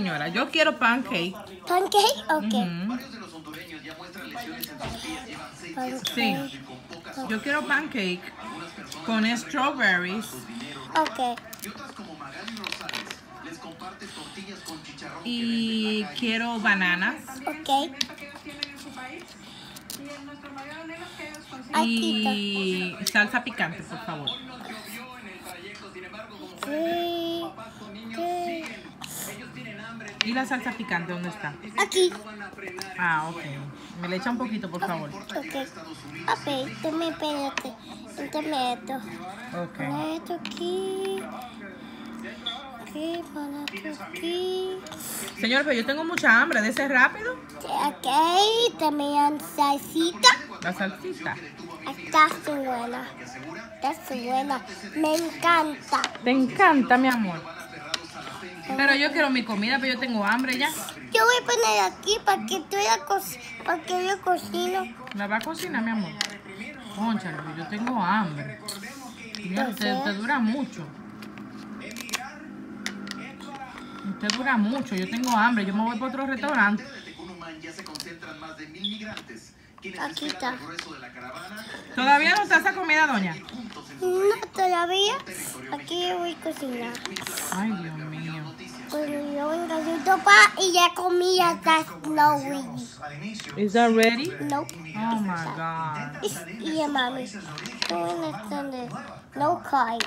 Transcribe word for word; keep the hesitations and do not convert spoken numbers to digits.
señora. Yo quiero pancake. ¿Pancake? Ok. Ujú. Pancake. Sí. Yo quiero pancake con strawberries. Ok. Y quiero bananas. Ok. Y salsa picante, por favor. Sí. Sí. ¿Y la salsa picante dónde está? Aquí. Ah, ok. Me le echa un poquito, por favor. Ok. Ok, tú me espérate. Méteme esto. Ok. Pon esto aquí. Aquí, pon esto aquí. Señor, pero yo tengo mucha hambre. ¿De ese rápido? Aquí, también salsita. La salsita. Está su buena. Está su buena. Me encanta. Te encanta, mi amor. Pero yo quiero mi comida, pero yo tengo hambre ya. Yo voy a poner aquí para que tú la co para que yo cocino. ¿La va a cocinar, mi amor? Cónchale, yo tengo hambre. Señor, usted, usted dura mucho. Usted dura mucho, yo tengo hambre. Yo me voy para otro restaurante. Aquí está. ¿Todavía no está esa comida, doña? No, todavía. Aquí yo voy a cocinar. Ay, Dios mío. Pues yo vengo a hacer sopa y ya comí ya está no ready. Is that ready? Nope. Oh my God. Y, y mami. No cry.